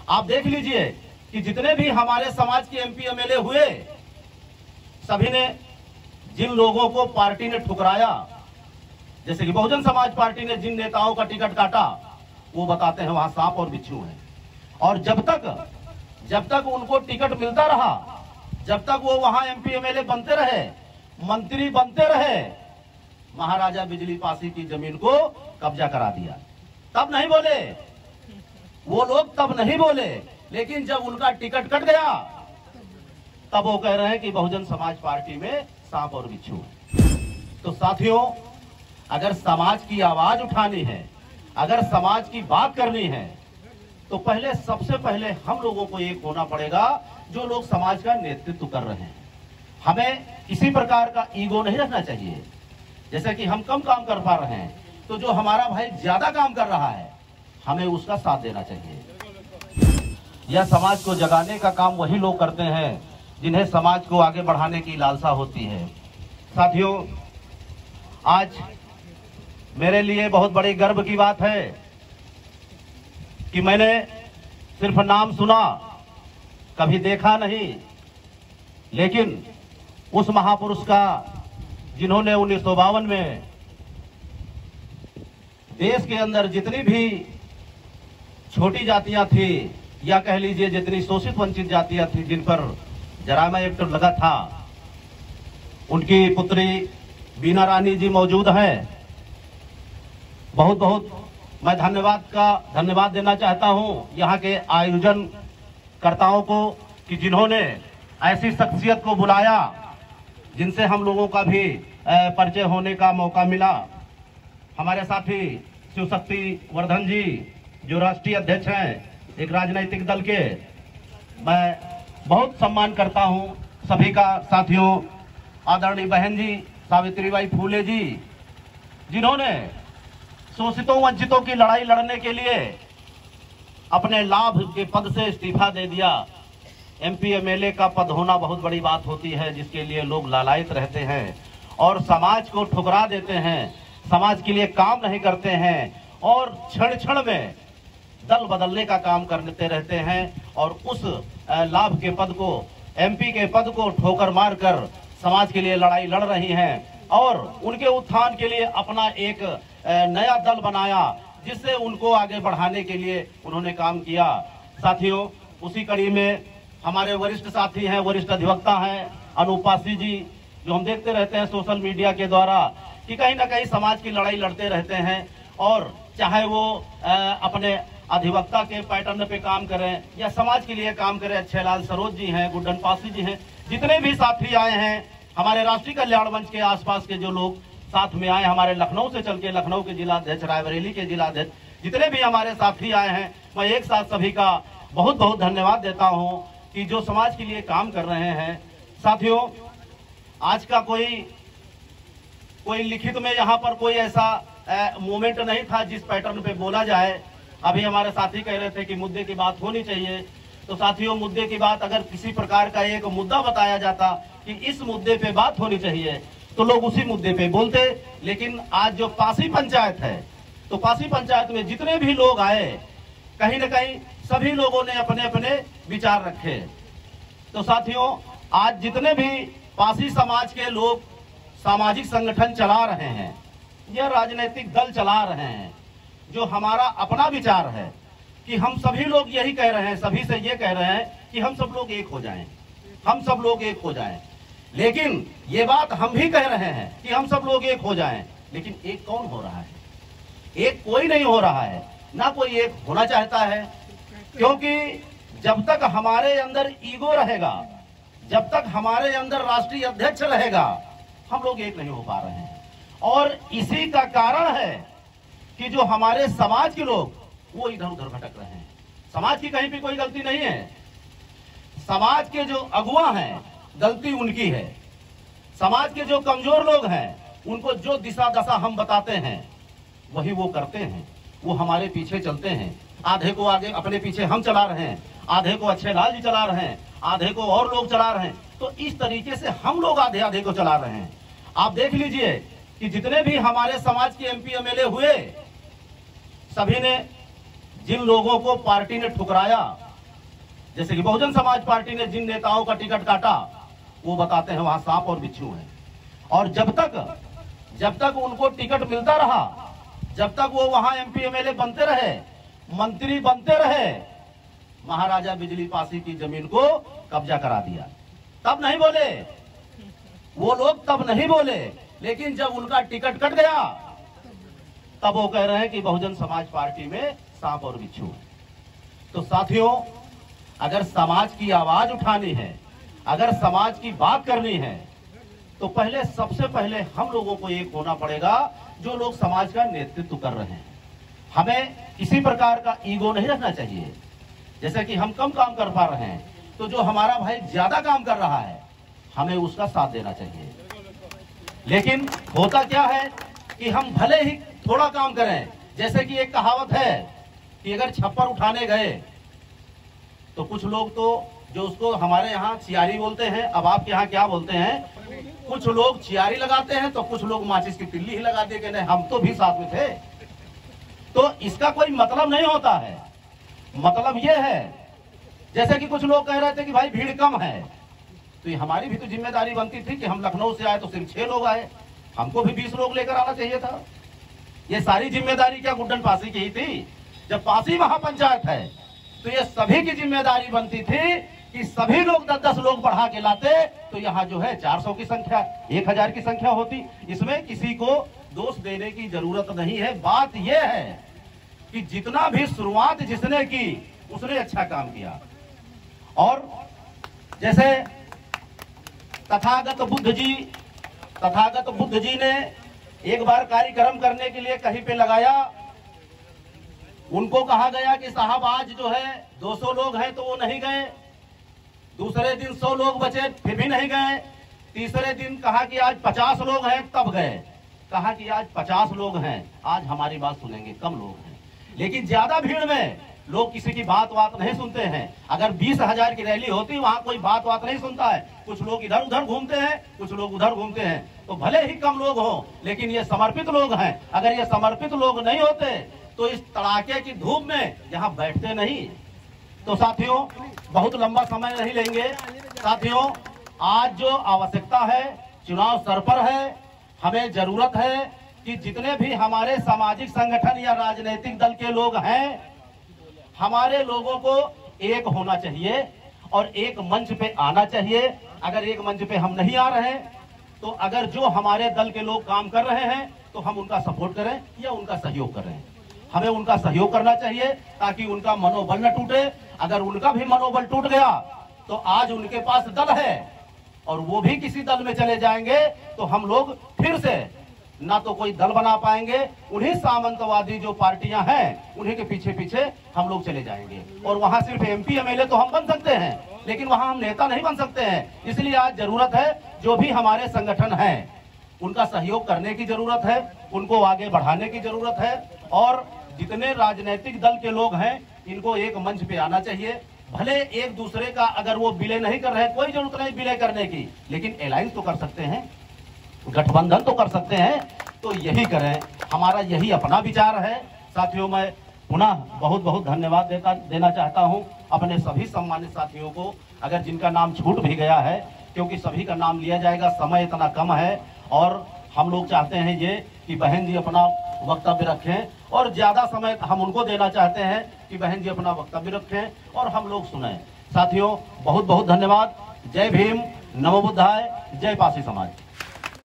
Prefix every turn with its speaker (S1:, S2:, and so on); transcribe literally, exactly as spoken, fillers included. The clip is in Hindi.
S1: आप देख लीजिए कि जितने भी हमारे समाज के एमपी एमएलए हुए, सभी ने जिन लोगों को पार्टी ने ठुकराया, जैसे कि बहुजन समाज पार्टी ने जिन नेताओं का टिकट काटा, वो बताते हैं वहां सांप और बिच्छू हैं। और जब तक जब तक उनको टिकट मिलता रहा, जब तक वो वहां एमपी एमएलए बनते रहे, मंत्री बनते रहे, महाराजा बिजली पासी की जमीन को कब्जा करा दिया। तब नहीं बोले वो लोग, तब नहीं बोले, लेकिन जब उनका टिकट कट गया तब वो कह रहे हैं कि बहुजन समाज पार्टी में सांप और बिच्छू है। तो साथियों, अगर समाज की आवाज उठानी है, अगर समाज की बात करनी है, तो पहले सबसे पहले हम लोगों को एक होना पड़ेगा जो लोग समाज का नेतृत्व कर रहे हैं। हमें किसी प्रकार का ईगो नहीं रखना चाहिए। जैसे कि हम कम काम कर पा रहे हैं, तो जो हमारा भाई ज्यादा काम कर रहा है, हमें उसका साथ देना चाहिए। यह समाज को जगाने का काम वही लोग करते हैं जिन्हें समाज को आगे बढ़ाने की लालसा होती है। साथियों, आज मेरे लिए बहुत बड़ी गर्व की बात है कि मैंने सिर्फ नाम सुना, कभी देखा नहीं, लेकिन उस महापुरुष का जिन्होंने उन्नीस सौ बावन में देश के अंदर जितनी भी छोटी जातियां थी, या कह लीजिए जितनी शोषित वंचित जातियां थी, जिन पर जरायम एक्ट लगा था, उनकी पुत्री बीना रानी जी मौजूद हैं। बहुत बहुत मैं धन्यवाद का धन्यवाद देना चाहता हूं यहाँ के आयोजन कर्ताओं को कि जिन्होंने ऐसी शख्सियत को बुलाया जिनसे हम लोगों का भी परिचय होने का मौका मिला। हमारे साथी शिव शक्ति वर्धन जी, जो राष्ट्रीय अध्यक्ष हैं एक राजनीतिक दल के, मैं बहुत सम्मान करता हूं सभी का। साथियों, आदरणीय बहन जी सावित्रीबाई फूले जी, जिन्होंने शोषितों वंचितों की लड़ाई लड़ने के लिए अपने लाभ के पद से इस्तीफा दे दिया। एमपी एमएलए का पद होना बहुत बड़ी बात होती है, जिसके लिए लोग लालायित रहते हैं और समाज को ठुकरा देते हैं, समाज के लिए काम नहीं करते हैं और क्षण क्षण में दल बदलने का काम करते रहते हैं और उस लाभ के पद को, एमपी के पद को ठोकर मारकर समाज के लिए लड़ाई लड़ रही हैं और उनके उत्थान के लिए अपना एक नया दल बनाया, जिससे उनको आगे बढ़ाने के लिए उन्होंने काम किया। साथियों, उसी कड़ी में हमारे वरिष्ठ साथी हैं, वरिष्ठ अधिवक्ता हैं अनुपासी जी, जो हम देखते रहते हैं सोशल मीडिया के द्वारा कि कहीं ना कहीं समाज की लड़ाई लड़ते रहते हैं, और चाहे वो अपने अधिवक्ता के पैटर्न पे काम करें या समाज के लिए काम करें। अच्छे लाल सरोज जी हैं, गुड्डन पासी जी हैं, जितने भी साथी आए हैं, हमारे राष्ट्रीय कल्याण मंच के आसपास के जो लोग साथ में आए, हमारे लखनऊ से चल के लखनऊ के जिला अध्यक्ष, रायबरेली के जिला अध्यक्ष, जितने भी हमारे साथी आए हैं, मैं एक साथ सभी का बहुत बहुत धन्यवाद देता हूं कि जो समाज के लिए काम कर रहे हैं। साथियों, आज का कोई कोई लिखित में यहाँ पर कोई ऐसा मोमेंट नहीं था जिस पैटर्न पे बोला जाए। अभी हमारे साथी कह रहे थे कि मुद्दे की बात होनी चाहिए, तो साथियों, मुद्दे की बात अगर किसी प्रकार का एक मुद्दा बताया जाता कि इस मुद्दे पे बात होनी चाहिए, तो लोग उसी मुद्दे पे बोलते। लेकिन आज जो पासी पंचायत है, तो पासी पंचायत में जितने भी लोग आए, कहीं ना कहीं सभी लोगों ने अपने अपने विचार रखे। तो साथियों, आज जितने भी पासी समाज के लोग सामाजिक संगठन चला रहे हैं या राजनीतिक दल चला रहे हैं, जो हमारा अपना विचार है कि हम सभी लोग यही कह रहे हैं, सभी से ये कह रहे हैं कि हम सब लोग एक हो जाएं, हम सब लोग एक हो जाएं। लेकिन ये बात हम भी कह रहे हैं कि हम सब लोग एक हो जाएं, लेकिन एक कौन हो रहा है? एक कोई नहीं हो रहा है, ना कोई एक होना चाहता है, क्योंकि जब तक हमारे अंदर ईगो रहेगा, जब तक हमारे अंदर राष्ट्रीय अध्यक्ष रहेगा, हम लोग एक नहीं हो पा रहे हैं। और इसी का कारण है कि जो हमारे समाज के लोग वो इधर उधर भटक रहे हैं। समाज की कहीं भी कोई गलती नहीं है, समाज के जो अगुवा हैं गलती उनकी है। समाज के जो कमजोर लोग हैं, उनको जो दिशा दशा हम बताते हैं वही वो करते हैं, वो हमारे पीछे चलते हैं। आधे को आगे अपने पीछे हम चला रहे हैं, आधे को अच्छे लाल जी चला रहे हैं, आधे को और लोग चला रहे हैं। तो इस तरीके से हम लोग आधे आधे को चला रहे हैं। आप देख लीजिए कि जितने भी हमारे समाज के एमपी एमएलए हुए, सभी ने जिन लोगों को पार्टी ने ठुकराया, जैसे कि बहुजन समाज पार्टी ने जिन नेताओं का टिकट काटा वो बताते हैं वहां सांप और बिच्छू हैं। और जब तक जब तक उनको टिकट मिलता रहा, जब तक वो वहां एमपी एमएलए बनते रहे, मंत्री बनते रहे, महाराजा बिजली पासी की जमीन को कब्जा करा दिया। तब नहीं बोले वो लोग, तब नहीं बोले, लेकिन जब उनका टिकट कट गया तब वो कह रहे हैं कि बहुजन समाज पार्टी में सांप और बिच्छू है। तो साथियों, अगर समाज की आवाज उठानी है, अगर समाज की बात करनी है, तो पहले सबसे पहले हम लोगों को एक होना पड़ेगा जो लोग समाज का नेतृत्व कर रहे हैं। हमें किसी प्रकार का ईगो नहीं रखना चाहिए। जैसे कि हम कम काम कर पा रहे हैं तो जो हमारा भाई ज्यादा काम कर रहा है हमें उसका साथ देना चाहिए। लेकिन होता क्या है कि हम भले ही थोड़ा काम करें, जैसे कि एक कहावत है कि अगर छप्पर उठाने गए तो कुछ लोग तो जो उसको हमारे यहाँ चियारी बोलते हैं, अब आपके यहाँ क्या बोलते हैं, कुछ लोग चियारी लगाते हैं तो कुछ लोग माचिस की तिल्ली ही लगाते कि नहीं हम तो भी साथ में थे। तो इसका कोई मतलब नहीं होता है। मतलब यह है, जैसे कि कुछ लोग कह रहे थे कि भाई भीड़ कम है, तो ये हमारी भी तो जिम्मेदारी बनती थी कि हम लखनऊ से आए तो सिर्फ छह लोग आए, हमको भी बीस लोग लेकर आना चाहिए था। ये सारी जिम्मेदारी क्या गुड्डन पासी की ही थी? जब पासी महापंचायत है तो ये सभी की जिम्मेदारी बनती थी कि सभी लोग दस दस लोग बढ़ा के लाते तो यहाँ जो है चार सौ की संख्या, एक हजार की संख्या होती। इसमें किसी को दोष देने की जरूरत नहीं है। बात यह है कि जितना भी शुरुआत जिसने की उसने अच्छा काम किया। और जैसे तथागत बुद्ध जी तथागत बुद्ध जी ने एक बार कार्यक्रम करने के लिए कहीं पे लगाया, उनको कहा गया कि साहब आज जो है दो सौ लोग हैं तो वो नहीं गए। दूसरे दिन सौ लोग बचे फिर भी नहीं गए। तीसरे दिन कहा कि आज पचास लोग हैं तब गए। कहा कि आज पचास लोग हैं, आज हमारी बात सुनेंगे, कम लोग हैं। लेकिन ज्यादा भीड़ में लोग किसी की बात बात नहीं सुनते हैं। अगर बीस हजार की रैली होती वहां कोई बात बात नहीं सुनता है। कुछ लोग इधर उधर घूमते हैं, कुछ लोग उधर घूमते हैं। तो भले ही कम लोग हो लेकिन ये समर्पित लोग हैं। अगर ये समर्पित लोग नहीं होते तो इस तड़ाके की धूप में यहाँ बैठते नहीं। तो साथियों, बहुत लंबा समय नहीं लेंगे। साथियों, आज जो आवश्यकता है, चुनाव सर पर है, हमें जरूरत है कि जितने भी हमारे सामाजिक संगठन या राजनीतिक दल के लोग हैं, हमारे लोगों को एक होना चाहिए और एक मंच पे आना चाहिए। अगर एक मंच पे हम नहीं आ रहे तो अगर जो हमारे दल के लोग काम कर रहे हैं तो हम उनका सपोर्ट करें या उनका सहयोग करें। हमें उनका सहयोग करना चाहिए ताकि उनका मनोबल न टूटे। अगर उनका भी मनोबल टूट गया तो आज उनके पास दल है और वो भी किसी दल में चले जाएंगे तो हम लोग फिर से ना तो कोई दल बना पाएंगे। उन्हीं सामंतवादी जो पार्टियां हैं उन्हीं के पीछे पीछे हम लोग चले जाएंगे और वहां सिर्फ एमपी एमएलए तो हम बन सकते हैं लेकिन वहां हम नेता नहीं बन सकते हैं। इसलिए आज जरूरत है जो भी हमारे संगठन हैं उनका सहयोग करने की जरूरत है, उनको आगे बढ़ाने की जरूरत है। और जितने राजनीतिक दल के लोग हैं इनको एक मंच पे आना चाहिए। भले एक दूसरे का अगर वो विलय नहीं कर रहे, कोई जरूरत नहीं विलय करने की, लेकिन अलायंस तो कर सकते हैं, गठबंधन तो कर सकते हैं। तो यही करें, हमारा यही अपना विचार है। साथियों, मैं पुनः बहुत बहुत धन्यवाद देता देना चाहता हूं अपने सभी सम्मानित साथियों को, अगर जिनका नाम छूट भी गया है, क्योंकि सभी का नाम लिया जाएगा, समय इतना कम है। और हम लोग चाहते हैं ये कि बहन जी अपना वक्तव्य रखें और ज्यादा समय हम उनको देना चाहते हैं कि बहन जी अपना वक्तव्य रखें और हम लोग सुने। साथियों, बहुत बहुत धन्यवाद। जय भीम, नमो बुद्धाय, जय पासी समाज।